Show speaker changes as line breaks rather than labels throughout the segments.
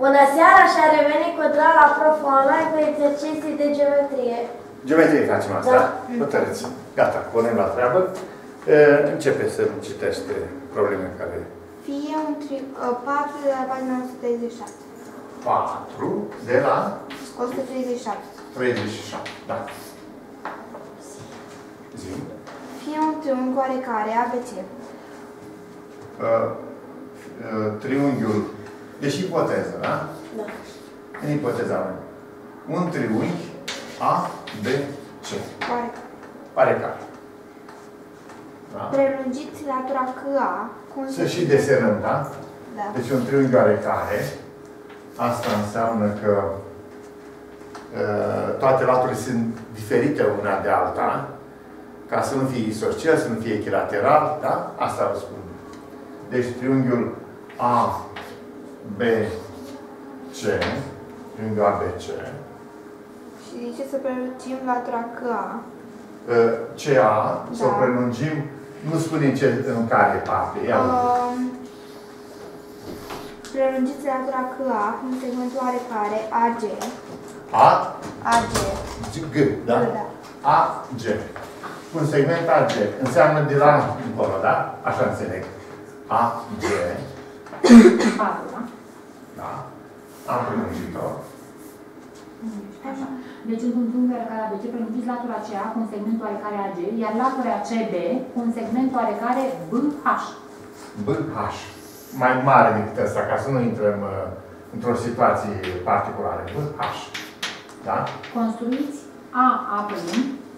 Bună seara și a revenit cu drag la Prof Online cu exerciții de geometrie.
Geometrie facem asta,
da?
Hotărâți. Gata, punem la treabă. Începe să citește problemele care...
Fie un 4 de la pagina 137.
4 de la...
137.
37, da. Zi.
Fie un triunghi oarecare, ABC.
Triunghiul... Deci ipoteză, da?
Da.
În ipoteza mea. Un triunghi A, B, C.
Oarecare.
Oarecare. Da?
Prelungiți latura CA.
Să și desenăm, da?
Da.
Deci un triunghi oarecare. Asta înseamnă că toate laturile sunt diferite una de alta, ca să nu fie isoscel, să nu fie echilateral, da? Asta vă spun. Deci triunghiul A, B, C, triunghiul ABC.
Și zice să prelungim latura CA.
CA,
Da.
să o prelungim, nu spunem în care parte.
Prelungiți latura CA în segmentul oarecare AG. AG.
G, da?
Da.
AG. Un segment AG. Înseamnă de la încolo, da? Așa înțeleg. AG.
4, da?
Da. Am prelungit-o.
Așa. Deci, într-un triunghi oarecare ABC, prelungiți latura CA cu un segment oarecare AG, iar latura CB cu un segment oarecare BH.
BH. Mai mare decât ăsta, ca să nu intrăm într-o situație particulară. BH. Da?
Construiți AA prim,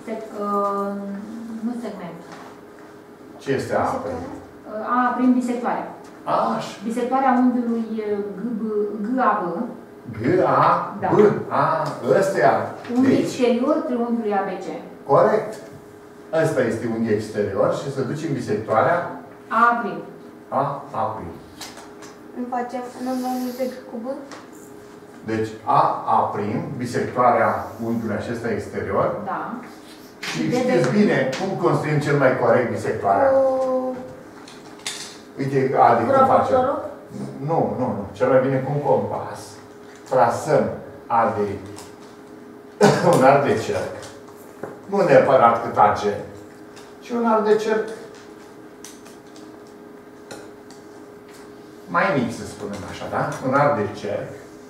nu segment.
Ce este A?
AA prim bisectoarea.
Aș.
Bisectoarea unghiului GAB.
G-A,
Da.
B-A, ăstea.
Unghi
Deci,
exterior triunghiului ABC.
corect. Ăsta este unghi exterior și să ducem bisectoarea
AA prim.
A'.
Nu facem, nu cu B?
Deci A', bisectoarea unghiului acesta exterior.
Da.
Și știți bine cum construim cel mai corect bisectoarea. Uite, Adi, cum facem? Nu. Cel mai bine cu un compas. Trasăm un arc de cerc. Nu neapărat cât AC, ci un arc de cerc mai mic, să spunem așa, da? Un arc de cerc.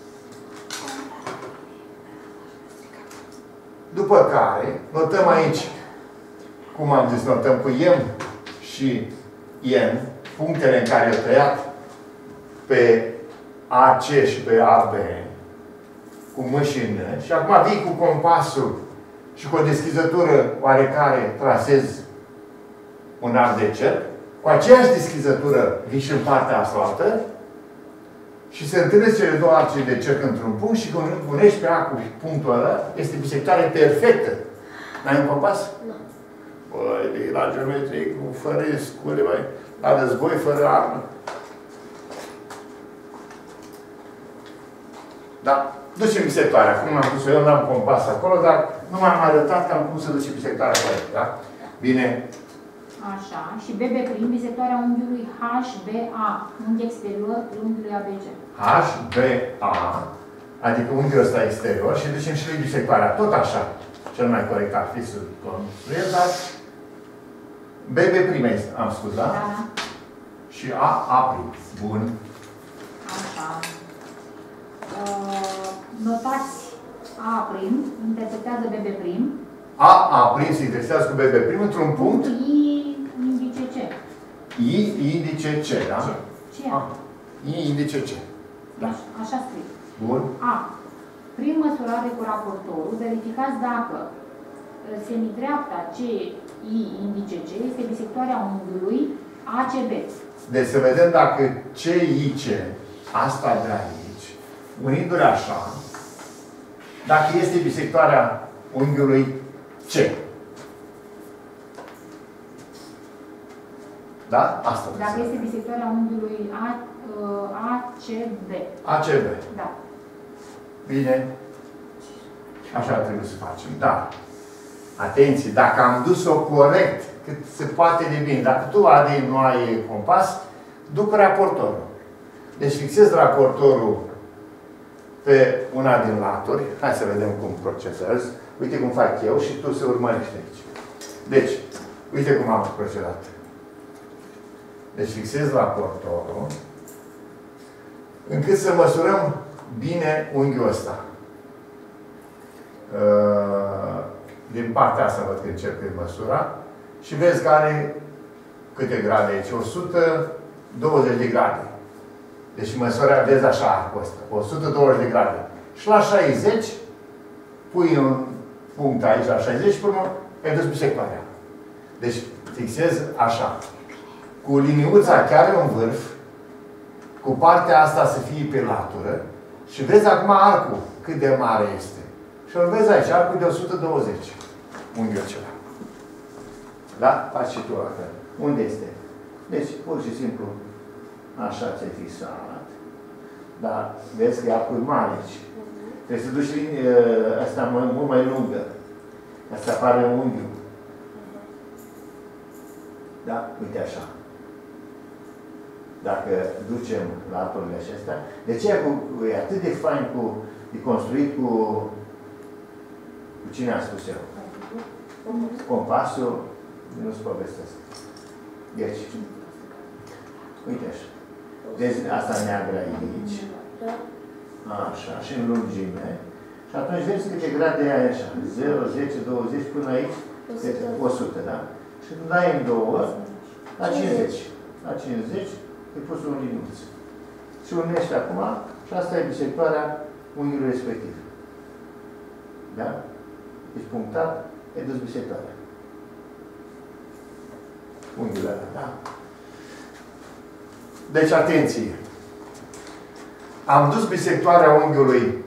După care, notăm aici, cum am zis, notăm cu M și N, punctele în care e tăiat pe AC și pe AB, cu M și N, și acum vii cu compasul și cu o deschizătură oarecare trasez un arc de cerc, cu aceeași deschizătură vii și în partea asfaltă și se întâlnesc cele două arce de cerc într-un punct și când unești pe A cu punctul ăla, este bisectoare perfectă. N-ai un compas?
Nu.
Băi, la geometrie, fără scule, la război, fără armă. Da? Ducem bisectoarea. Cum am spus eu, n-am compas acolo, dar nu m-am arătat cam cum să duce bisectoarea corect, da? Bine.
Așa. Și BB prim, bisectoarea unghiului HBA, unghi exterior triunghiului ABC.
HBA, adică unghiul ăsta exterior și ducem și lui bisectoarea. Tot așa. Cel mai corect ar fi să construiesc, dar BB prim am spus, da?
Da.
Și A prim. Bun.
Așa. Notați A prim, intersectează BB prim.
A prim se intersectează cu BB prim într-un punct.
I indice C.
I indice C, da?
Ce?
I indice C. Da.
Așa scrie.
Bun.
A. Prin măsurare cu raportorul, verificați dacă semidreapta CI indice C este bisectoarea unghiului ACB.
Deci să vedem dacă CIC, asta de aici, unindu-le așa, dacă este bisectoarea unghiului C. Da? Asta.
Dacă este bisectoarea unghiului ACB.
ACB.
Da.
Bine. Așa trebuie să facem. Da. Atenție, dacă am dus-o corect, cât se poate de bine. Dacă tu, Adi, nu ai compas, duc raportorul. Deci fixez raportorul pe una din laturi. Hai să vedem cum procesez. Uite cum fac eu și tu se urmărești aici. Deci, uite cum am procedat. Deci fixez raportorul încât să măsurăm bine unghiul ăsta. Din partea asta văd că încep prin măsura și vezi că are câte grade aici? 120 de grade. Deci măsura, vezi așa arcul ăsta, 120 de grade. Și la 60 pui un punct aici la 60 și până ai dus bisectoarea. Deci fixez așa. Cu liniuța chiar în vârf, cu partea asta să fie pe latură și vezi acum arcul cât de mare este. Și îl vezi aici, arcul de 120. Unghiul acela. Da? Faci și tu acolo. Unde este? Deci, pur și simplu, așa ți-ai fixat. Dar vezi că e arcul mare aici. Trebuie să duci asta mult mai lungă. Asta apare unghiul. Da? Uite așa. Dacă ducem laturile acestea, de ce e atât de fain e construit cu cine a spus eu? Compasul, nu-ți povestesc. Deci, uite așa. Deci asta neagră aici. Așa, și în lungime. Și atunci vezi câte grade ai așa. 0, 10, 20, până aici, 100, da? Și când dai în două, la 50. La 50, îi pus un linuț. Și unești acum, și asta e bisectoarea unghiului respectiv. Da? Deci punctat, ai dus bisectoarea. Unghiul ăla, da? Deci, atenție! Am dus bisectoarea unghiului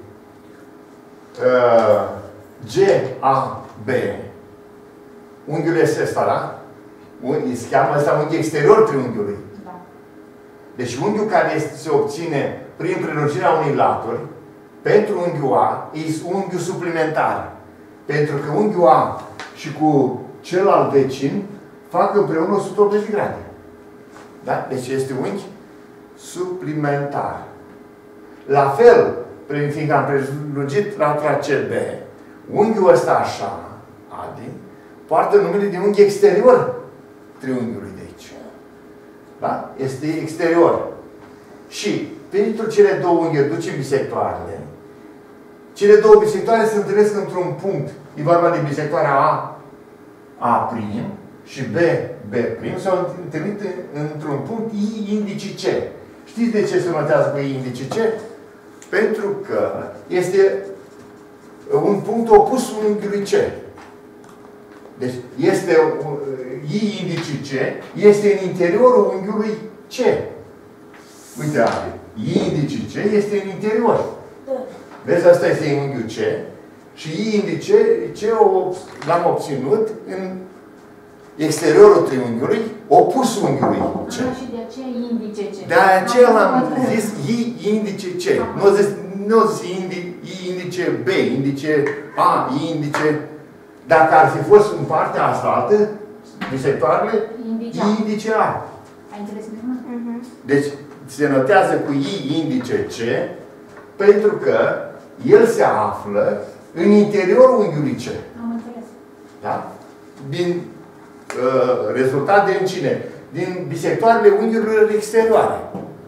GAB. Unghiul este ăsta, da? Se cheamă ăsta unghi exterior triunghiului.
Da.
Deci unghiul care se obține prin prelungirea unei laturi, pentru unghiul A, e unghiul suplimentar. Pentru că unghiul A și cu celălalt vecin fac împreună 180 de grade. Da? Deci este unghi suplimentar. La fel, fiindcă am prelungit latura CB, unghiul ăsta așa, Adi, poartă numele de unghi exterior triunghiului de aici. Da? Este exterior. Și pentru cele două unghiuri ducem bisectoarele. Cele două bisectoare se întâlnesc într-un punct. E vorba de bisectoarea A' și B' s-au întâlnit într-un punct I indice C. Știți de ce se notează cu I indice C? Pentru că este un punct opus unghiului C. Deci este I indice C, este în interiorul unghiului C. Uite, are. I indice C este în interior. Vezi, asta este unghiul C. Și I indice C l-am obținut în exteriorul triunghiului, opus unghiului C.
Și de aceea I indice C.
De aceea l-am zis I indice C. Nu zis I indice B, indice A, I indice... Dacă ar fi fost în partea asta altă, bisectoarele, I indice A.
Ai înțeles bine?
Deci, se notează cu I indice C, pentru că el se află în interiorul unghiului C.
Am înțeles.
Da? Din rezultat din cine? Din bisectoarele unghiurilor exterioare.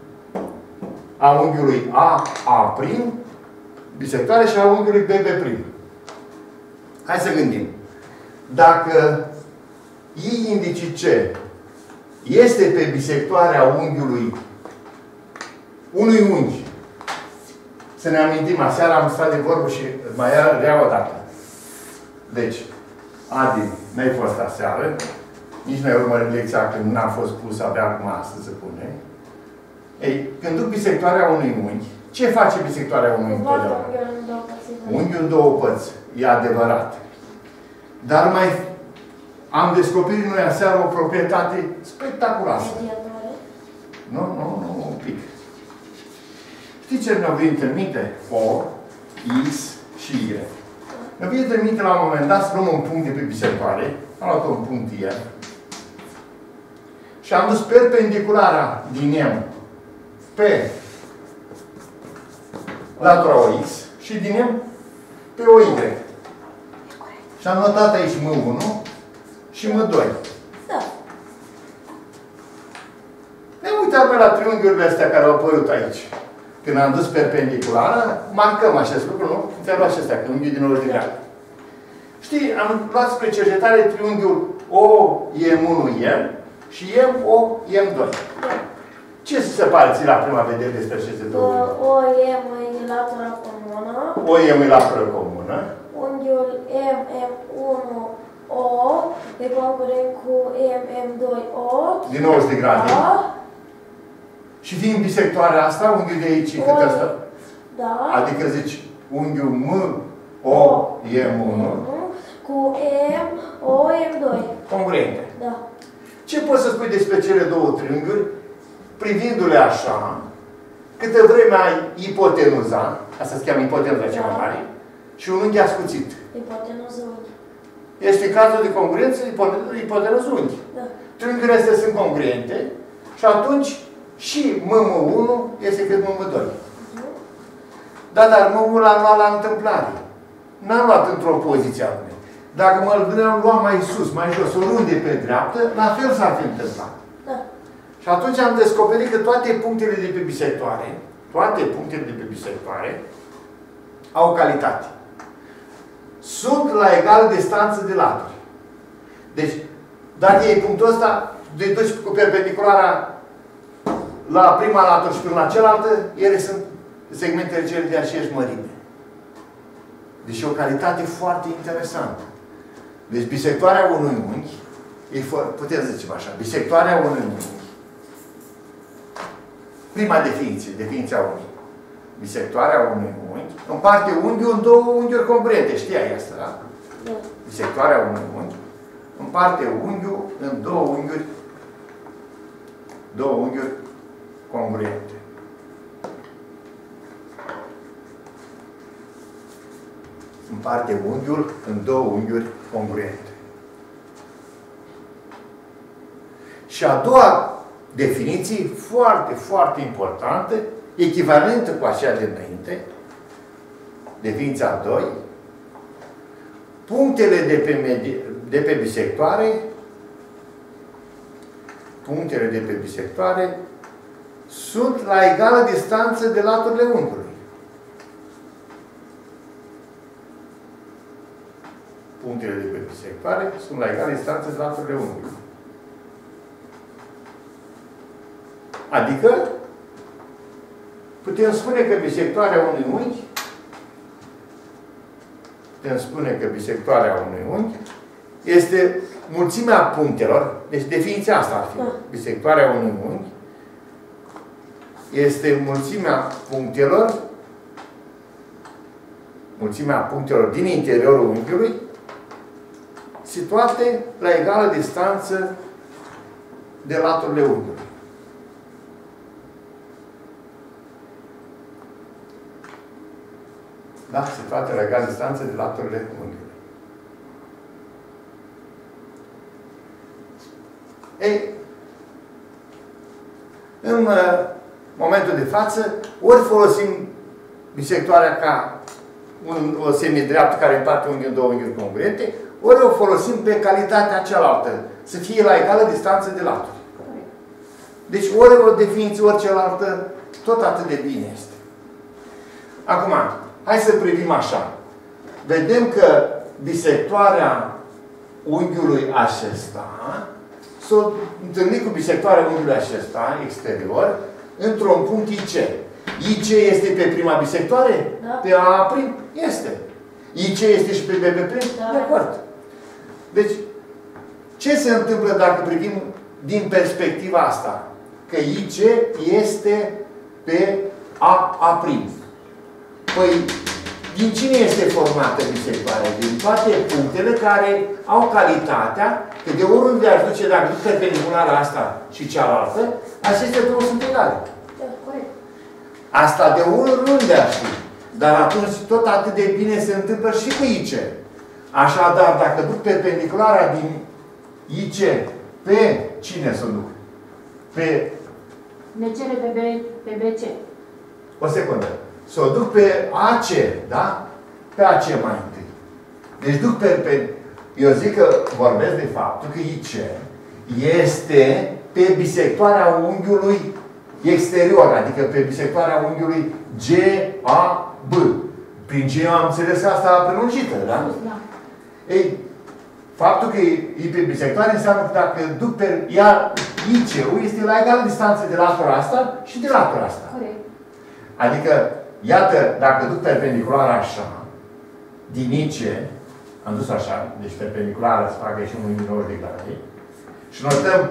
A unghiului A', bisectoare, și a unghiului BB'. Hai să gândim. Dacă I indice C este pe bisectoarea unghiului unui unghi, să ne amintim, aseară am stat de vorbă și mai rea o dată. Deci, Adi, n-ai fost aseară, nici n-ai urmărit lecția când n-a fost pusă, abia acum astăzi se pune. Ei, când duc bisectoarea unui unghi, ce face bisectoarea unui unghi? Unghiul în două părți. E adevărat. Dar mai am descoperit noi aseară o proprietate spectaculoasă. Nu, un pic. Știți ce mi-a venit în minte? O, X și Y. Mi-a venit în minte la un moment dat să luăm un punct de pe bisectoare. Am luat un punct Y. Și am dus perpendiculara din M pe latura OX și din M pe OY. Și am notat aici M1 și M2.
Da.
Ne uităm noi la triunghiurile astea care au apărut aici. Când am dus perpendiculară, marcăm acest lucru, nu? În felul acesta, că unghiul din 90 de grade. Știi, am luat spre cercetare triunghiul OM1M și MOM2.
Da.
Ce se pare ție la prima vedere despre aceste două unghiuri?
OM e latura comună.
OM e latură comună.
Unghiul MM1O e concurent cu MM2O.
Din 90 de grade.
Da.
Și fiind bisectoarea asta, unghiul de aici, cât asta?
Da.
Adică zici, unghiul MOM1
cu MOM2.
congruente.
Da.
Ce poți să spui despre cele două triunghiuri, privindu-le așa, câtă vreme ai ipotenuza, asta se cheamă ipotenuza cea mai mare, și un unghi ascuțit.
Ipotenuză unghi.
Este cazul de congruență, ipotenuză unghi.
Da.
Triunghiurile astea sunt congruente și atunci și MM1 este cât MM2. Da, dar MM1 l-am luat la întâmplare. N-am luat într-o poziție anume. Dacă mă luam mai sus, mai jos, oriunde pe dreaptă, la fel s-ar fi întâmplat.
Da.
Și atunci am descoperit că toate punctele de pe bisectoare, au calitate. Sunt la egală distanță de laturi. Deci, dacă e punctul ăsta, de duci cu perpendiculara la prima latură și până la cealaltă, ele sunt segmentele cele de aceeași mărime. Deci e o calitate foarte interesantă. Deci bisectoarea unui unghi, putem să zicem așa, bisectoarea unui unghi, prima definiție, definiția unghi. Bisectoarea unui unghi, împarte unghiul în două unghiuri congruente, știai asta, da?
Da.
Bisectoarea unui unghi, împarte unghiul în două unghiuri congruente. Împarte unghiul în două unghiuri congruente. Și a doua definiție, foarte, foarte importantă, echivalentă cu aceea de înainte, definiția 2, punctele de pe bisectoare sunt la egală distanță de laturile unghiului. Punctele de pe bisectoare sunt la egală distanță de laturile unghiului. Adică, putem spune că bisectoarea unui unghi este mulțimea punctelor, deci definiția asta ar fi. Bisectoarea unui unghi este mulțimea punctelor din interiorul unghiului situate la egală distanță de laturile unghiului. Da? Situate la egală distanță de laturile unghiului. Ei, în momentul de față, ori folosim bisectoarea ca o semidreaptă care împarte unghiul în două unghiuri congruente, ori o folosim pe calitatea cealaltă, să fie la egală distanță de laturi. Deci ori o definiție, ori cealaltă, tot atât de bine este. Acum, hai să privim așa. Vedem că bisectoarea unghiului acesta s-a întâlnit cu bisectoarea unghiului acesta, exterior, într-un punct IC. IC este pe prima bisectoare?
Da.
Pe A'? Este. IC este și pe BB'?
Da.
De acord. Deci, ce se întâmplă dacă privim din perspectiva asta? Că IC este pe A'. Păi, din cine este formată bisectoarea? Din toate punctele care au calitatea că de oriunde aș duce, dacă duc perpendiculara asta și cealaltă, acestea două sunt egale. Asta de oriunde aș fi. Dar atunci tot atât de bine se întâmplă și cu IC. Așadar, dacă duc perpendiculara din IC pe cine să duc? Pe...
Ne cere pe BC.
O secundă. să o duc pe AC, da? Pe AC mai întâi. Deci duc pe... Eu zic că vorbesc de faptul că IC este pe bisectoarea unghiului exterior, adică pe bisectoarea unghiului GAB. Prin G am înțeles că asta prelungită, da?
Da.
Ei, faptul că e pe bisectoare înseamnă că dacă duc pe ea, IC-ul este la egală distanță de latura asta și de latura asta.
Corect.
Adică, iată, dacă duc perpendicular așa, din IC, am dus așa, deci perpendiculară să facă și 1,90 de grade, și notăm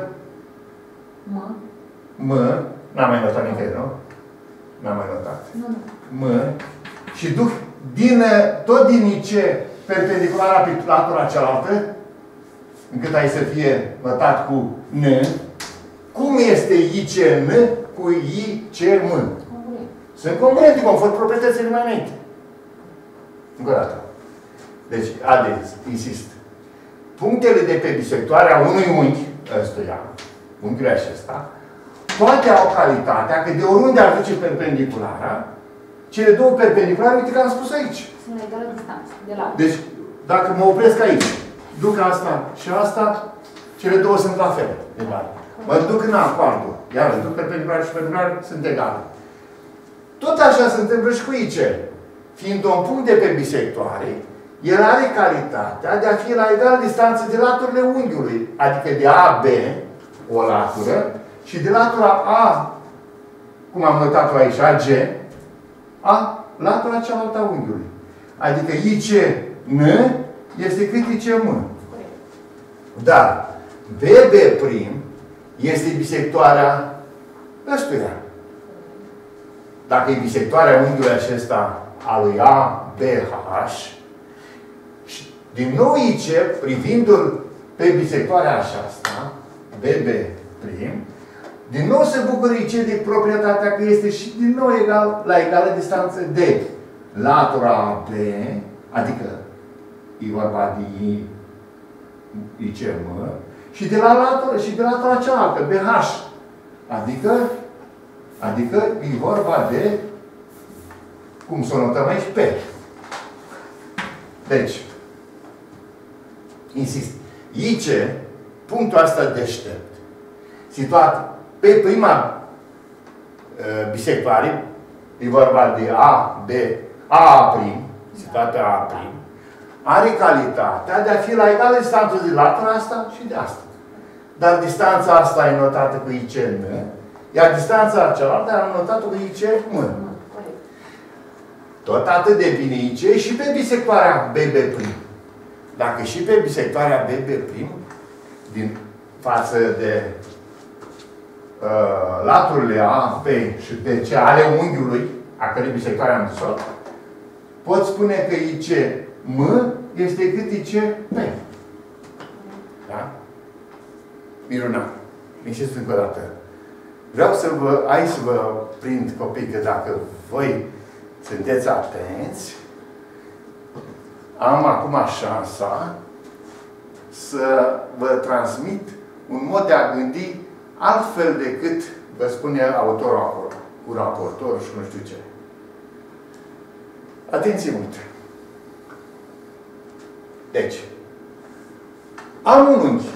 M, n-am mai notat nicăieri, nu? N-am mai notat.
Nu.
M, și duc tot din IC perpendiculara pe latura cealaltă, încât ai să fie notat cu N. Cum este ICN cu ICM? Sunt congruente, conform proprietăților mai înainte. Încă o dată. Deci, haideți, insist. Punctele de pe bisectoarea unui unghi, ăstuia, unghiul acesta, toate au calitatea că de oriunde ar duce perpendiculara, cele două perpendiculare, uite că am spus aici.
Sunt la egală distanță, de la.
Deci, dacă mă opresc aici, duc asta și asta, cele două sunt la fel, egale. Mă duc în acordul, iar duc perpendicular și perpendicular, sunt egale. Tot așa se întâmplă și cu IC. Fiind un punct de pe bisectoare, el are calitatea de a fi la egală distanță de laturile unghiului, adică de AB, o latură, și de latura A, cum am notat-o aici, AG, a latura cealaltă a unghiului. Adică ICN este cât ICM. Dar BB' este bisectoarea ăstuia. Dacă e bisectoarea unghiului acesta a lui ABH, și din nou IC, privindu-l pe bisectoarea aceasta, BB', din nou se bucură IC de proprietatea că este și din nou egal, la egală distanță de latura B, adică e vorba de ICM, și de latura cealaltă, BH. Adică e vorba de, cum să o notăm aici, P. Deci, insist, IC, punctul ăsta deștept, situat pe prima bisectoare, e vorba de A', situat pe A', are calitatea de a fi la egală distanță de latura asta și de asta. Dar distanța asta e notată cu ICN, iar distanța cealaltă am notat-o cu ICM. Tot atât de bine IC și pe bisectoarea BB'. Dacă și pe bisectoarea BB', din față de laturile A, P și BC ale unghiului, a cărei bisectoare am dus-o, pot spune că ICM este cât ICP. Da? Minunat. Insist încă o dată. Vreau să vă prind copii, că dacă voi sunteți atenți, am acum șansa să vă transmit un mod de a gândi altfel decât vă spune autorul acolo, cu raportorul și nu știu ce. Atenție mult! Deci, am un unghi.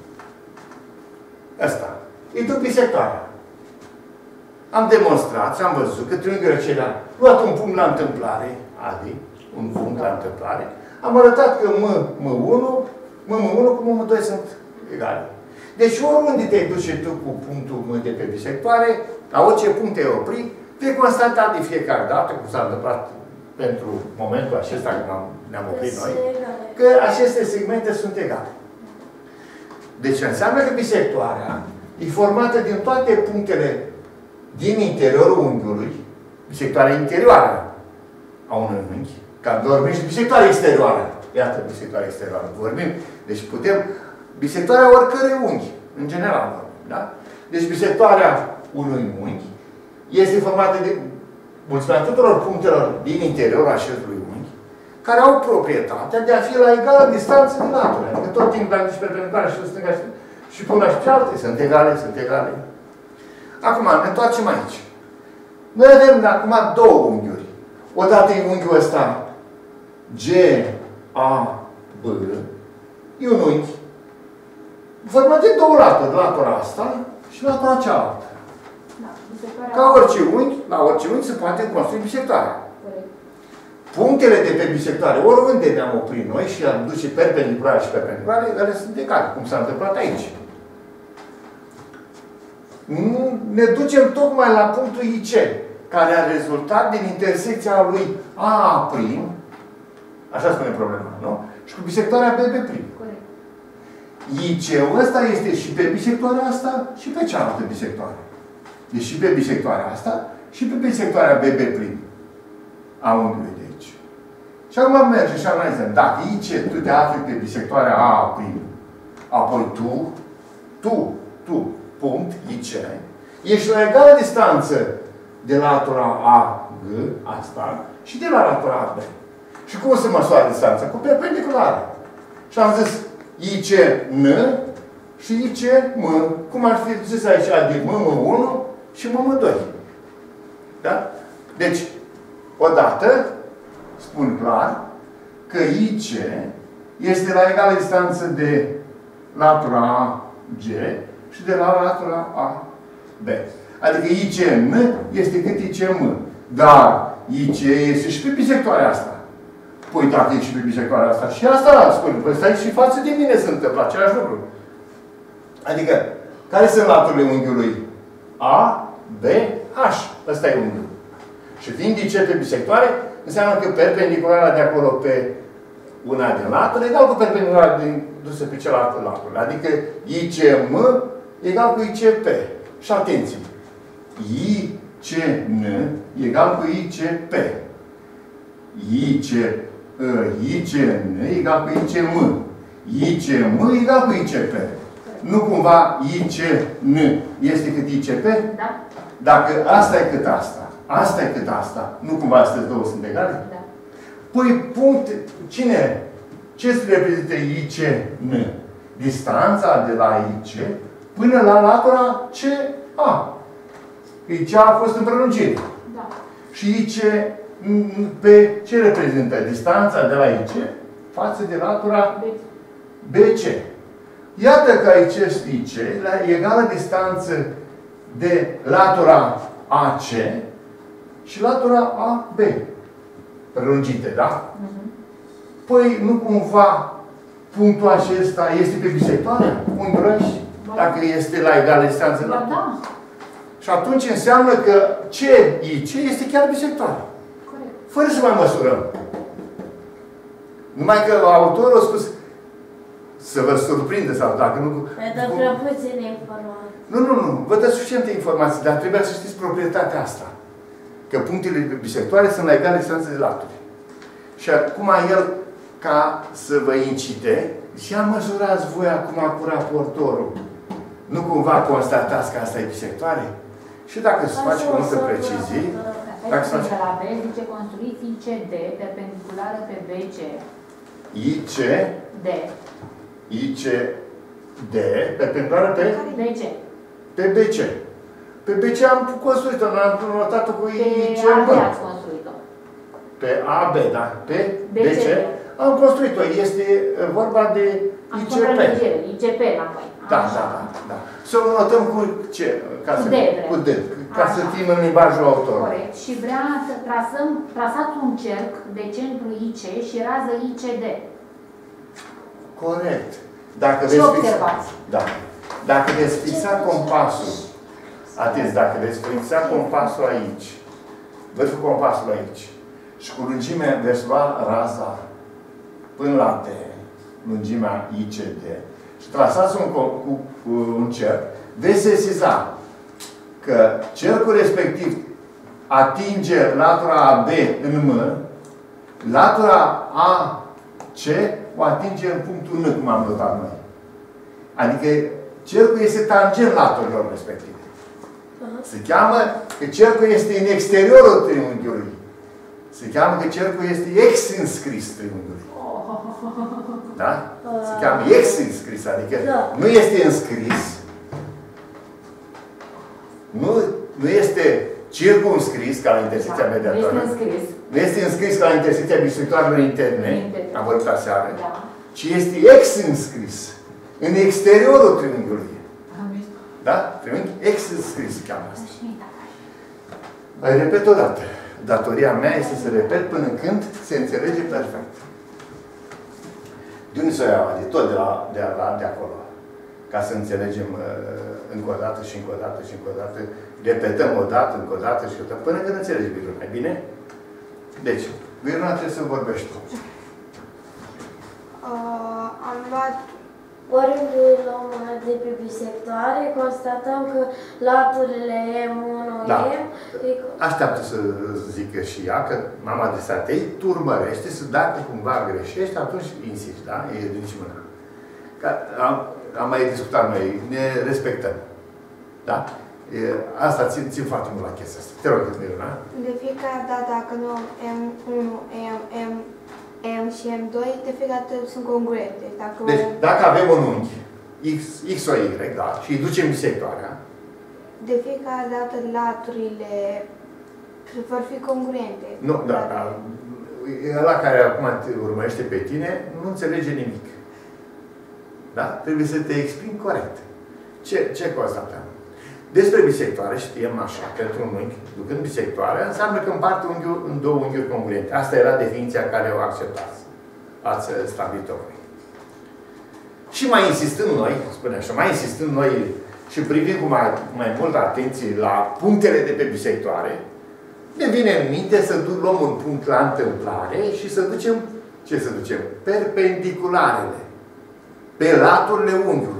Ăsta. Îi duc bisectoarea. Am demonstrat și am văzut că triunghiul acelea luat un punct la întâmplare, Adi, un punct la întâmplare, am arătat că M1 cu M2 sunt egale. Deci oriunde te duce tu cu punctul M de pe bisectoare, la orice punct te opri, vei constata de fiecare dată, cum s-a întâmplat pentru momentul acesta, când ne-am oprit noi, că aceste segmente sunt egale. Deci înseamnă că bisectoarea e formată din toate punctele din interiorul unghiului, bisectoarea interioară a unui unghi, că vorbim și bisectoarea exterioară. Iată bisectoarea exterioară. Vorbim. Deci putem, bisectoarea oricărui unghi, în general. Da? Deci bisectoarea unui unghi este formată de mulțimea tuturor punctelor din interiorul acestui unghi, care au proprietatea de a fi la egală distanță din latură. Adică tot timpul la nici perpendicular și stânga și până și cealaltă sunt egale, sunt egale. Acum, ne întoarcem aici. Noi avem acum două unghiuri. odată e unghiul ăsta GAB, e un unghi format de două laturi, latura asta și latura cealaltă. Ca orice unghi, la orice unghi se poate construi bisectoarea. Punctele de pe bisectoare, oriunde ne-am oprit noi și am duce perpendiculare și perpendiculare, ele sunt egale, cum s-a întâmplat aici. Ne ducem tocmai la punctul IC, care a rezultat din intersecția lui AA', așa spune problema, nu? Și cu bisectoarea BB'. IC-ul ăsta este și pe bisectoarea asta și pe cealaltă bisectoare. Deci și pe bisectoarea asta și pe bisectoarea BB' a unghiului de aici. Și acum mergem și analizăm. Dacă IC, tu te afli pe bisectoarea AA', apoi tu, punct, IC, ești la egală distanță de latura AG, asta, și de la latura AB. Și cum se măsoară distanța? Cu perpendiculară. Și am zis IC-N și IC-M. Cum ar fi zis aici? Adică MM1 și MM2. Da? Deci, odată, spun clar, că IC este la egală distanță de latura AG și de la latura AB. Adică IC-N este cât IC-M. Dar IC este și pe bisectoarea asta. Păi dacă e și pe bisectoarea asta și asta, spune, păi stai și față de mine se întâmplă același lucru. Adică, care sunt laturile unghiului? A, B, H. Ăsta e unghiul. Și fiind IC pe bisectoare, înseamnă că perpendiculara de acolo pe una din latură egal cu perpendiculara dusă pe cealaltă latură. Adică ICM egal cu ICP. Și atenție! ICN egal cu ICP. ICN egal cu ICM. ICM egal cu ICP. Nu cumva ICN este cât ICP?
Da.
Dacă asta e cât asta, asta e cât asta, nu cumva astea două sunt egale?
Da.
Păi punct, cine? Ce se reprezintă ICN? Distanța de la IC până la latura CA. IC a fost în prelungire.
Da.
Și IC pe ce reprezintă? Distanța de la IC față de latura BC. Iată că aici este IC la egală distanță de latura AC și latura AB. Prelungite, da? Păi nu cumva punctul acesta este pe bisectoare? Unghiul ăsta? Dacă este la egală distanță de latura.
Da.
Și atunci înseamnă că CIC este chiar bisectoare.
Corect.
Fără să mai măsurăm. Numai că autorul a spus să vă surprinde sau dacă nu...
Păi dă prea puține informații.
Nu. Vă dă suficiente informații, dar trebuie să știți proprietatea asta. Că punctele bisectoare sunt la egală distanță de laturi. Și acum el, ca să vă incite, și ia măsurați voi acum cu raportorul. Nu cumva constatați că asta e bisectoare? Și dacă se face cu multă precizie...
Dacă se face la B, zice construiți ICD perpendiculară pe BC.
ICD perpendiculară pe?
BC.
Pe BC. Pe BC am construit-o, am notat-o cu ICB.
Pe AB ați construit-o.
Pe AB, da. Pe BC am construit-o. Este vorba de ICP.
ICP la noi.
Da. Să o notăm cu ce? Cu D. Ca să fim în limbajul autorului.
Corect. Și vrea să trasați un cerc de centru IC și rază ICD.
Corect. Dacă
ce observați?
Da. Dacă veți fixa compasul, atenți, dacă veți fixa compasul aici, vârful compasului aici, și cu lungimea veți lua raza până la D, lungimea ICD, și trasați un cerc, veți sesiza că cercul respectiv atinge latura AB în M, latura AC o atinge în punctul N, cum am notat noi. Adică cercul este tangent laturilor respective. Se cheamă că cercul este în exteriorul triunghiului. Se cheamă că cercul este ex-înscris triunghiului. Da? Se cheamă ex-înscris, adică nu este înscris, nu este C circumscris ca la intersecția mediatoră.
Nu este înscris.
Nu este înscris ca la intersecția bisectoarelor interne, am vorbit aseară,
Da.
ci este ex-înscris în exteriorul triunghiului. Da? Triunghi ex-înscris cheamă asta. Mai repet o dată. Datoria mea este să repet până când se înțelege perfect. De unde să o iau? De tot de acolo. Ca să înțelegem încă o dată și încă o dată și încă o dată. Repetăm o dată, încă o dată și o dată, până când înțelegi Viruna. E bine? Deci, Viruna trebuie să vorbești tu.
Am luat
Oriunde îi luăm de pe bisectoare, constatăm că laturile M1,
Da.
M...
Așteaptă să zică și ea, că mama de satei, tu urmărește să dacă cumva greșești, atunci insisti, da? E ridici mâna. Am mai discutat noi, ne respectăm. Da? Asta țin foarte mult la chestia asta. Te rog, Miruna.
de fiecare dată, dacă nu M1, M și M2, de fiecare dată sunt congruente.
Deci, dacă avem un unghi, X sau Y, da, și îi ducem bisectoarea,
de fiecare dată laturile vor fi congruente.
nu, da, ăla care acum te urmărește pe tine, nu înțelege nimic. Da? Trebuie să te explic corect. Ce constatăm? Despre bisectoare știm așa, pentru un unghi, ducând bisectoarea, înseamnă că împarte unghiul în două unghiuri congruente. Asta era definiția care o acceptați. Ați stabilit-o voi. Și mai insistând noi, spune așa, mai insistând noi și privind cu mai multă atenție la punctele de pe bisectoare, ne vine în minte să luăm un punct la întâmplare și să ducem, ce să ducem? Perpendicularele pe laturile unghiului.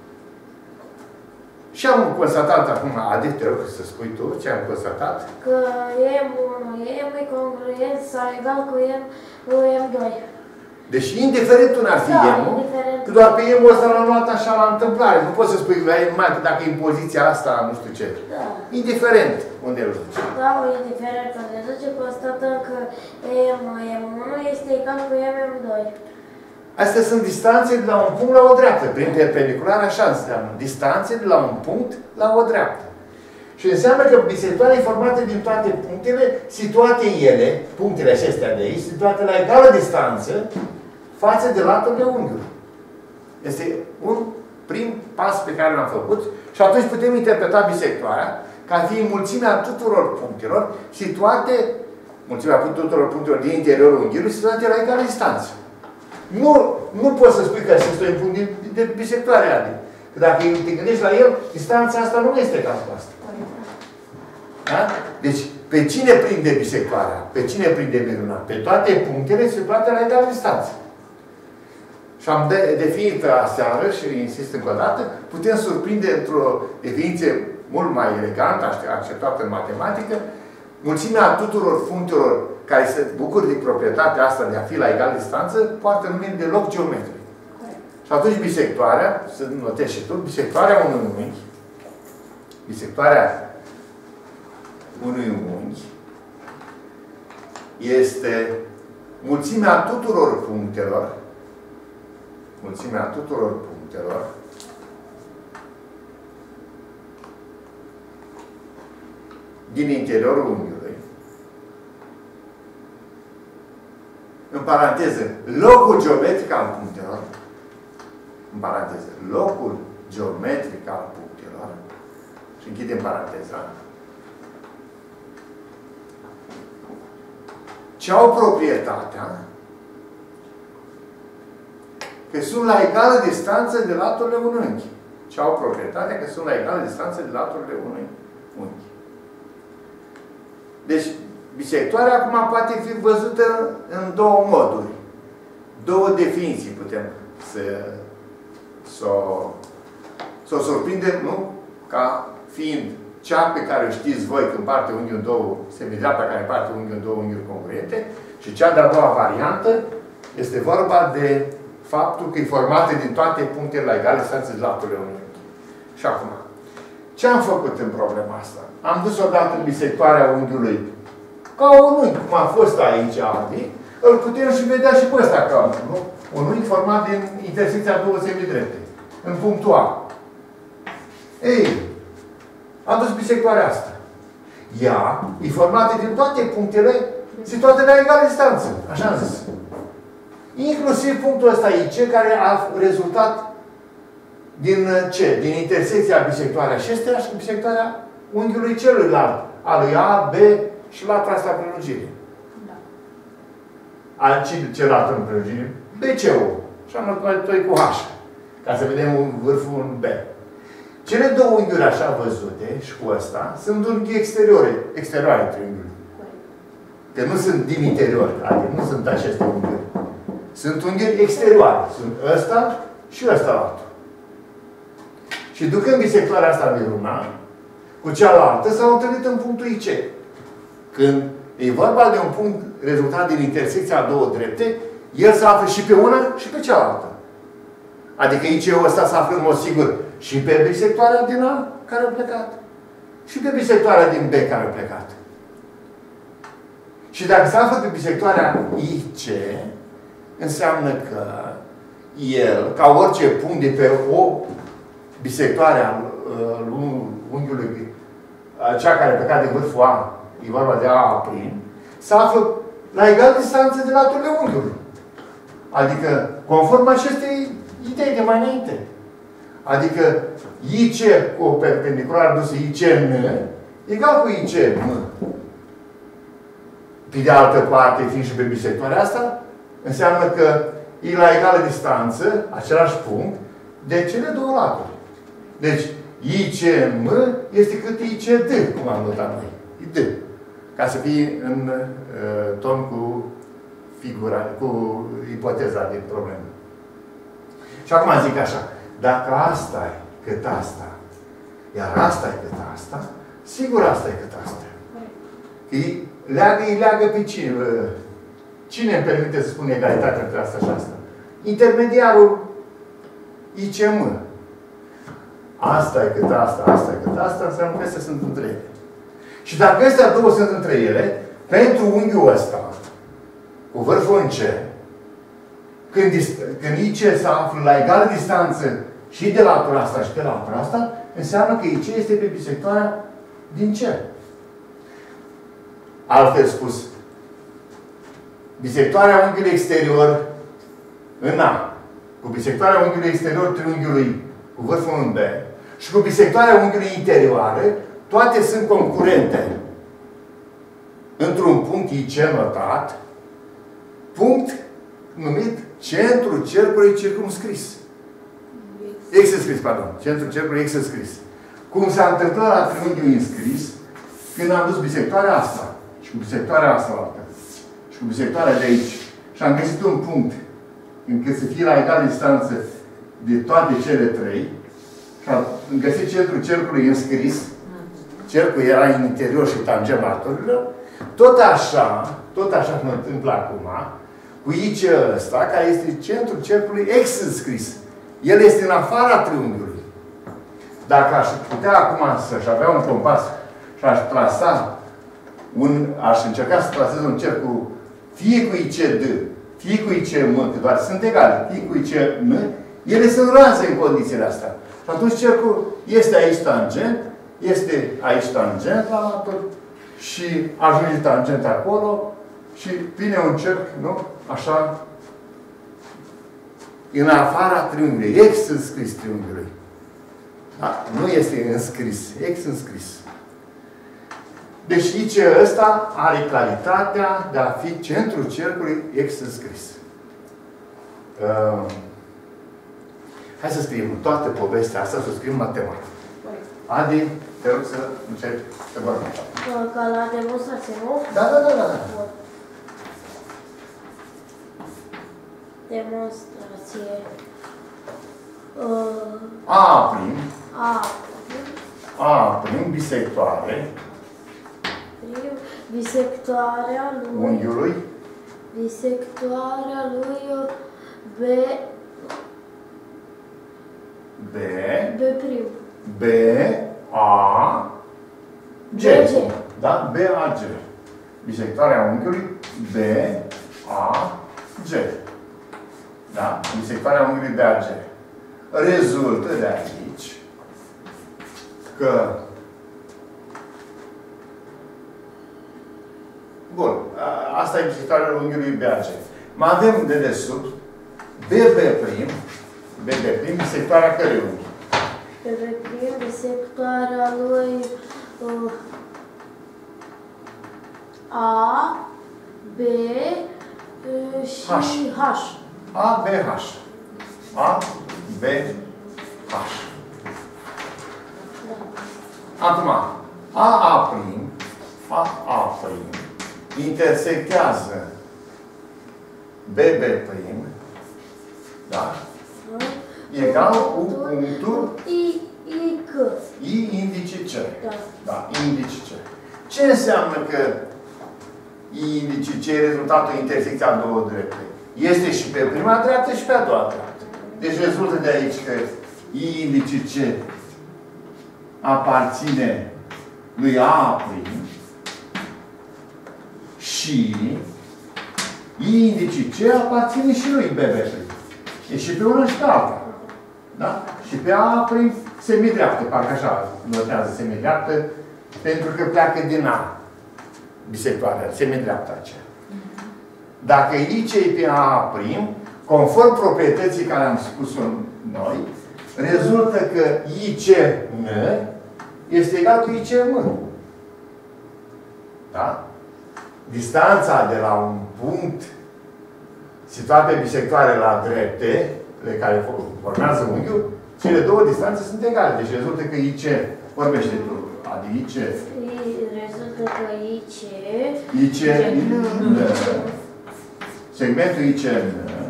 Și am constatat acum, Adi, te rog să spui tu ce am constatat.
Că M1, M e congruent sau egal cu M2.
Deci, indiferent unde ar fi
Da,
M-ul,
indiferent.
că doar pe M-ul ăsta l-am luat așa la întâmplare. Nu poți să spui că numai dacă e în poziția asta, nu știu ce.
Da.
Indiferent unde îl duci.
Da, indiferent unde duce, constatăm că M1 este egal cu M2.
Astea sunt distanțe de la un punct la o dreaptă. Prin perpendicular așa înseamnă. Distanțe de la un punct la o dreaptă. Și înseamnă că bisectoarea e formată din toate punctele, situate ele, punctele acestea de aici, situate la egală distanță față de laturile unghiului. Este un prim pas pe care l-am făcut și atunci putem interpreta bisectoarea ca fiind mulțimea tuturor punctelor situate, mulțimea tuturor punctelor din interiorul unghiului situate la egală distanță. Nu poți să spui că acesta e un punct de bisectoare, Adi. Că dacă te gândești la el, distanța asta nu este ca asta. Da? Deci, pe cine prinde bisectoarea? Pe cine prinde Viruna? Pe toate punctele situate la egală distanță. Și am definit aseară și insist încă o dată, putem surprinde într-o definiție mult mai elegantă, acceptată în matematică, mulțimea tuturor punctelor care se bucură de proprietatea asta de a fi la egală distanță, poartă numele de loc geometric. Și atunci bisectoarea, să notezi și tu, bisectoarea unui unghi, bisectoarea unui unghi este mulțimea tuturor punctelor din interiorul unghiului, în paranteză, locul geometric al punctelor, în paranteză, locul geometric al punctelor, și închidem paranteza, ce au proprietatea că sunt la egală distanță de laturile unui unghi. Ce au proprietatea că sunt la egală distanță de laturile unui unghi. Deci, bisectoarea acum poate fi văzută în două moduri. Două definiții putem să o surprindem, nu? Ca fiind cea pe care o știți voi când parte unghiul în două, semidreapta care parte unghiul în două unghiuri congruente, și cea de-a doua variantă este vorba de faptul că e formată din toate punctele la egală distanță de laturile unui unghi. Și acum, ce am făcut în problema asta? Am dus odată bisectoarea unghiului ca un unghi, cum a fost aici, Adi, îl putem și vedea și pe ăsta ca un unghi format din intersecția două semidrepte, în punctul A. Ei, am dus bisectoarea asta. ea e formată din toate punctele situate la egală distanță. Așa am zis. Inclusiv punctul ăsta aici, care a rezultat din ce? Din intersecția bisectoarea acesteia și bisectoarea unghiului celuilalt. A lui A, B și la asta prelungire.
Da.
Al celălalt în prelungire. BC-ul. Și am luat cu H. Ca să vedem vârful în B. Cele două unghiuri așa văzute și cu ăsta sunt unghi exterioare triunghiului. Că nu sunt din interior. Adică nu sunt aceste unghiuri. Sunt unghiuri exterioare. Sunt ăsta și ăsta altul. Și ducând bisectoarea asta de luna, cu cealaltă s-au întâlnit în punctul IC. Când e vorba de un punct rezultat din intersecția a două drepte, el se află și pe una și pe cealaltă. Adică IC-ul ăsta se află în mod sigur și pe bisectoarea din A care a plecat. Și pe bisectoarea din B care a plecat. Și dacă se află pe bisectoarea IC, înseamnă că el, ca orice punct de pe o bisectoare a unghiului, cea care a plecat de vârful A, e vorba de A', se află la egală distanță de laturile unghiului. Adică, conform acestei idei de mai înainte. Adică, IC cu o perpendicular dusă ICN egal cu ICM. Pe de altă parte, fiind și pe bisectoarea asta, înseamnă că e la egală distanță, același punct, de cele două laturi. Deci, ICM este cât ICD, cum am notat noi. D. Ca să fie în ton cu figura, cu ipoteza de problemă. Și acum zic așa, dacă asta e cât asta, iar asta e cât asta, sigur asta e cât asta. Că îi leagă pe cine? Cine îmi permite să spun egalitatea între asta și asta? Intermediarul ICM. Asta e cât asta, asta e cât asta, înseamnă că astea sunt între ele. Și dacă astea două sunt între ele, pentru unghiul ăsta, cu vârful în C, când IC se află la egală distanță și de latura asta și de latura asta, înseamnă că IC este pe bisectoarea din C. Altfel spus, bisectoarea unghiului exterior în A, cu bisectoarea unghiului exterior triunghiului cu vârful în B și cu bisectoarea unghiului interioare, toate sunt concurente într-un punct IC notat, punct numit centrul cercului circumscris. X înscris, pardon. Centrul cercului X înscris. Cum s-a întâmplat la triunghiul înscris, când am dus bisectoarea asta și cu bisectoarea asta altă și cu bisectoarea de aici și am găsit un punct încât să fie la egală distanță de toate cele trei și am găsit centrul cercului înscris, cercul era în interior și tangent laturilor, tot așa se întâmplă acum cu IC ăsta, care este centrul cercului X înscris. El este în afara triunghiului. Dacă aș putea acum să-și avea un compas și aș trasa aș încerca să trasez un cerc cu fie cu ICD, fie cu ICM, că doar sunt egale, fie cu ICN, ele sunt raze în condițiile astea. Și atunci cercul este aici tangent, este aici tangent la latur și ajunge tangent acolo și vine un cerc, nu? Așa, în afara triunghiului. X înscris triunghiului. Da? Nu este înscris. X înscris. Deci IC ăsta are calitatea de a fi centrul cercului X înscris. Hai să scriem toată povestea asta, să o scriem matematic. Adi, te rog să începi să vorbim.
Ca la demonstrație, nu?
Da.
Demonstrație.
A prin bisectoare.
Bisectoarea lui.
Unghiului.
Bisectoarea lui B.
B, A, G. Da? B, A, G. Bisectoarea unghiului B, A, G. Da? Bisectoarea unghiului B, A, G. Rezultă de aici că Bun. Asta e bisectoarea unghiului BAC. Mai avem de desubt BB', bisectoarea cărui unghi?
BB', bisectoarea lui A, B și H.
A, B, H. A, B, H. Acum, AA' intersectează BB', da? Egal cu punctul I indice C. Da, indice C. Ce înseamnă că I indice C e rezultatul intersecției a două drepte? Este și pe prima dreaptă și pe a doua dreaptă. Deci rezultă de aici că I indice C aparține lui A' și I indice C aparține și lui BB'. E și pe una și pe alta. Da? Și pe A' semidreaptă, parcă așa notează semidreaptă, pentru că pleacă din A. Bisectoarea, semidreapta aceea. Dacă IC e pe A', conform proprietății care am spus-o noi, rezultă că ICN este egal cu ICM. Da? Distanța de la un punct situat pe bisectoare la drepte, care formează unghiul, cele două distanțe sunt egale. Deci rezultă că IC, vorbește tu, adică IC.
Rezultă că
segmentul ICN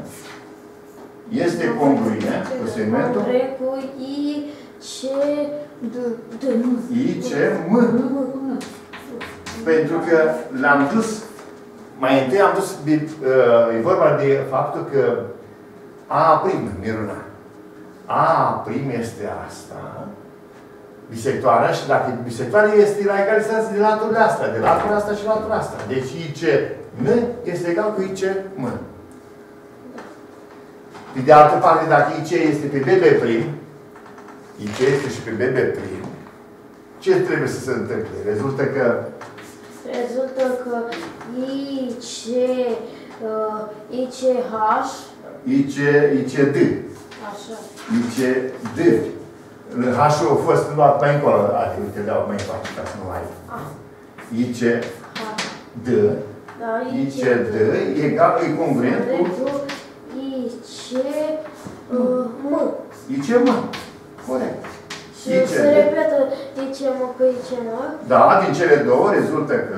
este congruent cu segmentul ICM. Pentru că l-am dus, mai întâi am dus, e vorba de faptul că A', Miruna. A' este asta, bisectoarea, și dacă bisectoarea este la egal distanță de laturile astea, de latura asta și latura asta. Deci ICN este egal cu ICM. Pe de altă parte, dacă IC este pe BB', IC este și pe BB', ce trebuie să se întâmple? Rezultă că ICD.
Așa.
ICD. H-ul a fost luat mai încolo, adică te dau mai încoace, ca să nu ai. ICD. ICD e congruent cu ICM. Corect.
Și se repetă ICM cu ICM.
Da, din cele două rezultă că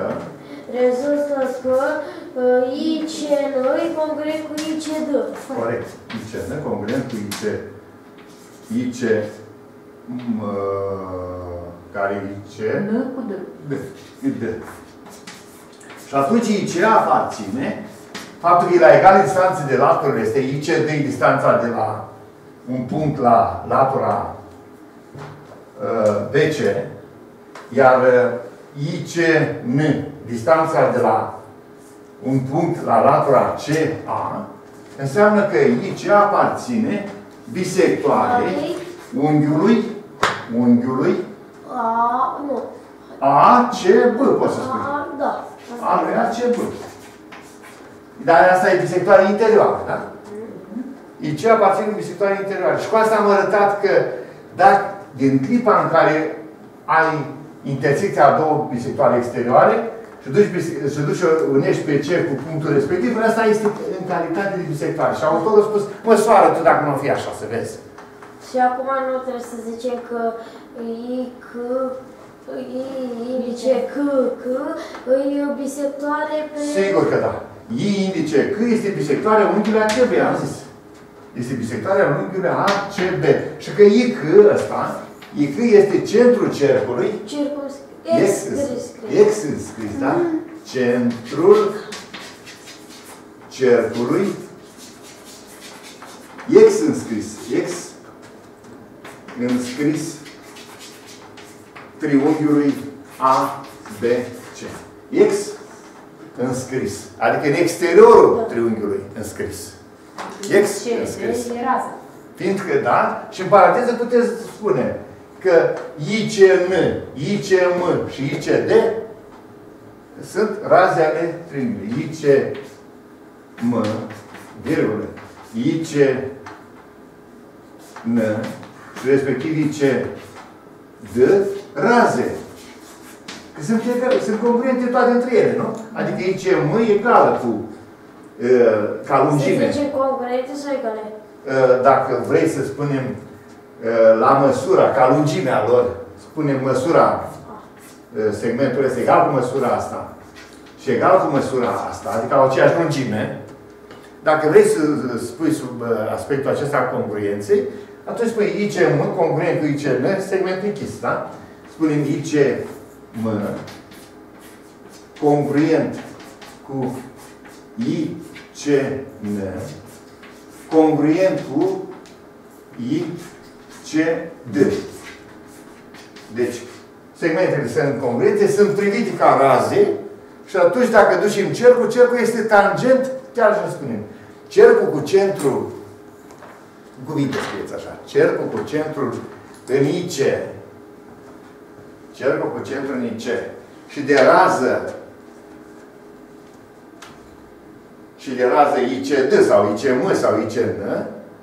ICN e congruent cu ICD.
Corect. ICN congruent cu IC care e IC?
N cu D.
D. Și atunci IC aparține, faptul că e la egală distanță de laturi este ICD distanța de la un punct la latura BC, iar ICN distanța de la un punct la latura CA, înseamnă că IC aparține bisectoarei unghiului ACB, poți să spui.
Da.
A lui ACB. Dar asta e bisectoarea interioară, da? IC aparține bisectoarea interioară. Și cu asta am arătat că dacă din clipa în care ai intersecția a două bisectoare exterioare și duci o unești pe C cu punctul respectiv, asta este în calitate de bisectoare. Și autorul a spus, măsoară tu dacă nu o fi așa, să vezi.
Și acum nu trebuie să zicem că indice C e bisectoare pe...
Sigur că da. I indice C este bisectoarea unghiului ACB, am zis. Este bisectoarea unghiului ACB. Și că IC ăsta, IC este centrul cercului. X înscris, da? Centrul cercului. X înscris triunghiului ABC. X înscris. Adică în exteriorul triunghiului înscris. X înscris. Fiindcă, da? Și în paranteză puteți spune că ICN, ICM și ICD sunt raze ale triunghiului. IC, M, virgulă, IC, N, și respectiv IC, D, raze. Că sunt congruente toate între ele, nu? Adică IC, M egală cu ca lungime.
Se zice congruente sau egale?
Dacă vrei să spunem la măsura, ca lungimea lor, spunem măsura segmentului este egal cu măsura asta și egal cu măsura asta, adică au aceeași lungime. Dacă vrei să spui sub aspectul acesta al congruenței, atunci spui ICM congruent cu ICN, segmentul închis, da? Spunem ICM congruent cu ICN congruent cu ICD. Deci, segmentele sunt congruente, sunt privite ca raze și atunci dacă ducem cercul, cercul este tangent, chiar așa spunem. Cercul cu centru, cuvinte scrieți așa, cercul cu centrul în IC, cercul cu centrul în IC și de rază ICD sau ICM sau ICN,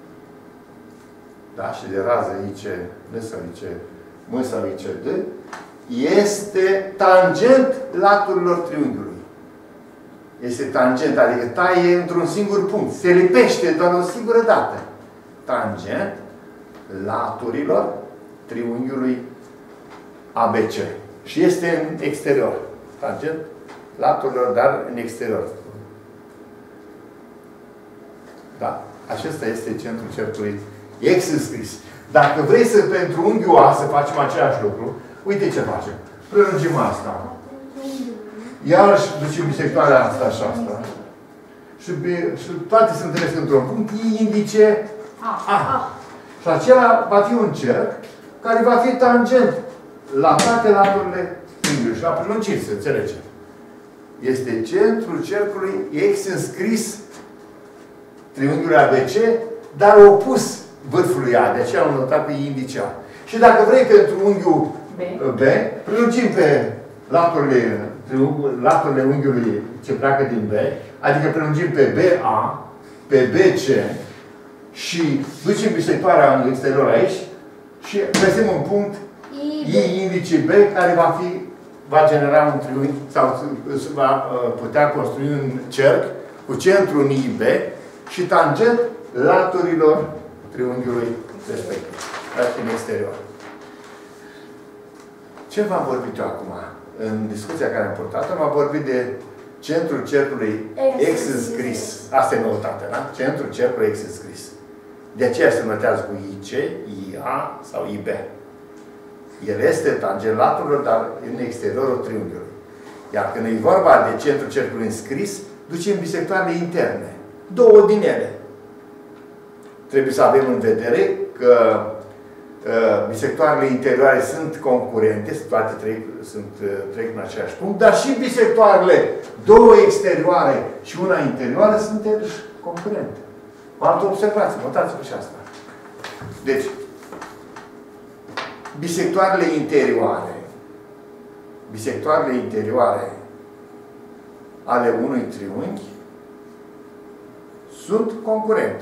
da, și de rază ICN sau ICM sau ICD, este tangent laturilor triunghiului. Este tangent, adică taie într-un singur punct. Se lipește doar o singură dată. Tangent laturilor triunghiului ABC. Și este în exterior. Tangent laturilor, dar în exterior. Da. Acesta este centrul cercului X înscris. Dacă vrei să, pentru unghiul A, să facem același lucru, uite ce facem. Prelungim asta. Iarăși ducem bisectoarea asta și asta. Și toate se întâlnesc într-un punct. I indice A. Și acela va fi un cerc care va fi tangent la toate laturile triunghiului. Și la prelungiri, să înțelegem. Este centrul cercului X înscris triunghiului ABC, dar opus vârfului A. De aceea am notat pe I indice A. Și dacă vrei pentru unghiul B, prelungim pe laturile unghiului ce pleacă din B, adică prelungim pe BA, pe BC și ducem bisectoarea în exterior aici și găsim un punct I indice B care va genera un triunghi sau va putea construi un cerc cu centru în IB și tangent laturilor triunghiului respectiv. Asta în exterior. Ce v-am vorbit eu acum? În discuția care am purtat-o, m-am vorbit de centrul cercului X înscris. Asta e noutate, da? Centrul cercului X înscris. De aceea se notează cu IC, IA sau IB. El este tangent laturilor, dar în exteriorul triunghiului. Iar când e vorba de centrul cercului înscris, ducem bisectoarele interne. Două din ele. Trebuie să avem în vedere că bisectoarele interioare sunt concurente, toate trec în același punct, dar și bisectoarele două exterioare și una interioară sunt concurente. O altă observație, notați-vă și asta. Deci, bisectoarele interioare ale unui triunghi sunt concurente.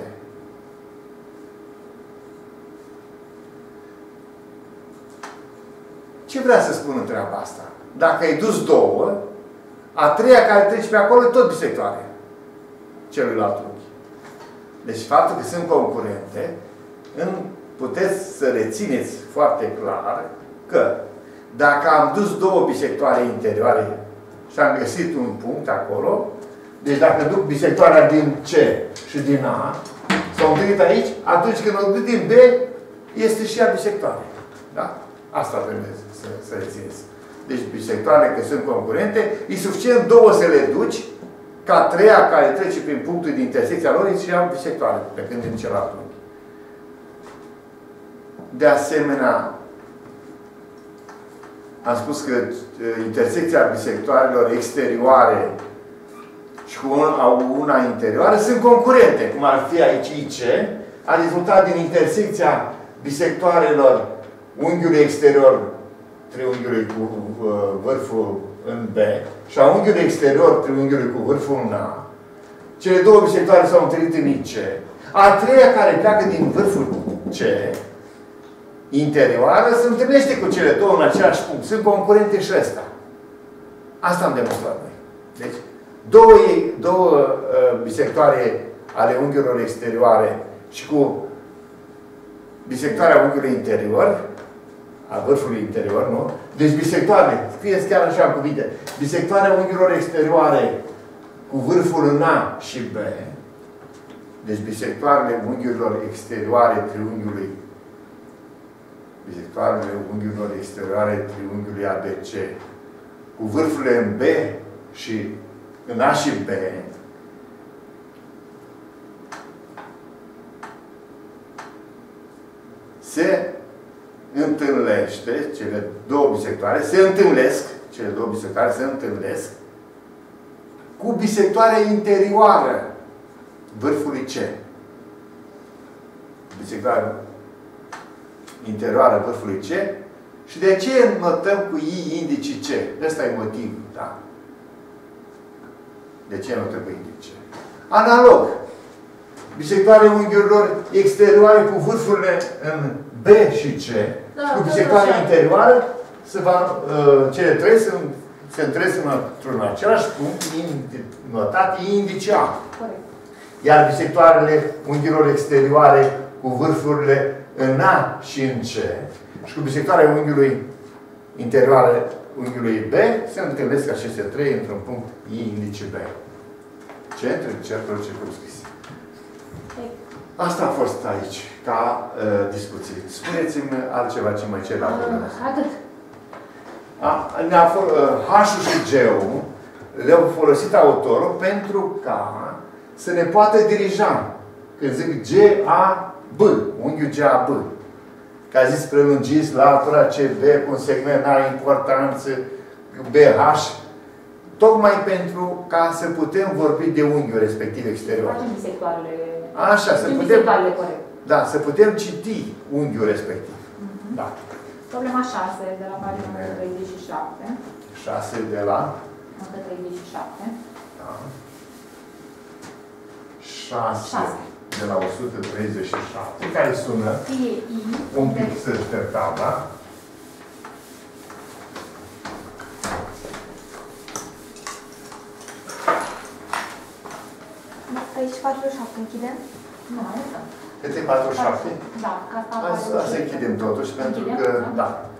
Ce vrea să spună treaba asta? Dacă ai dus două, a treia care trece pe acolo e tot bisectoare celuilalt unghi. Deci faptul că sunt concurente, puteți să rețineți foarte clar că dacă am dus două bisectoare interioare și am găsit un punct acolo, deci dacă duc bisectoarea din C și din A, s-au întâlnit aici, atunci când o duc din B, este și ea bisectoare. Da? Asta trebuie să rețineți. Deci bisectoarele, că sunt concurente, e suficient două să le duci, ca treia care trece prin punctul de intersecție a lor, și ea bisectoare, pe când din celălalt unghi. De asemenea, am spus că intersecția bisectoarelor exterioare și cu una interioară sunt concurente, cum ar fi aici IC, a rezultat din intersecția bisectoarelor unghiului exterior triunghiului cu vârful în B și a unghiului exterior triunghiului cu vârful în A, cele două bisectoare s-au întâlnit în IC. A treia care pleacă din vârful C, interioară, se întâlnește cu cele două în același punct. Sunt concurente și ăsta. Asta am demonstrat noi. Deci, două bisectoare ale unghiurilor exterioare și cu bisectoarea unghiului interior, a vârfului interior, nu? Deci bisectoare, scrieți chiar așa în cuvinte, bisectoarea unghiurilor exterioare cu vârful în A și B, deci bisectoarele unghiurilor exterioare triunghiului, bisectoarele unghiurilor exterioare triunghiului ABC, cu vârfurile în B și în A și B, se întâlnește, cele două bisectoare se întâlnesc, cele două bisectoare se întâlnesc cu bisectoarea interioară vârfului C. Bisectoarea interioară vârfului C. Și de ce notăm cu I indice C? Ăsta e motivul, da? De ce notăm cu indice C? Analog. Bisectoarea unghiurilor exterioare cu vârfurile în B și C, cu bisectoarea interioară, cele trei se întâlnesc într-un același punct, notat indice A.
Corect.
Iar bisectoarele unghiurilor exterioare cu vârfurile în A și în C și cu bisectoarea unghiului interioare unghiului B se întâlnesc aceste trei într-un punct I indice B. Centru, cercul circumscris. Asta a fost aici, ca discuție. Spuneți-mi altceva ce mai cer la
Atât.
H-ul și G-ul le-au folosit autorul pentru ca să ne poată dirija. Când zic G-A-B, unghiul G-A-B. Că a zis prelungiți latura CB cu un segment A importanță BH, tocmai pentru ca să putem vorbi de unghiul respectiv exterior.
Facem bisectoarele.
Așa, să putem,
corect.
da, să putem citi unghiul respectiv. Da.
Problema 6, de la pagina 37.
6 de la?
137.
Da. 6 de la 137, care sună un pic să ștergăm, da?
Aici 47 închidem?
Nu, mai lăsăm.
Câte 47?
Da, ca asta.
Hai să închidem totuși, pentru că, da.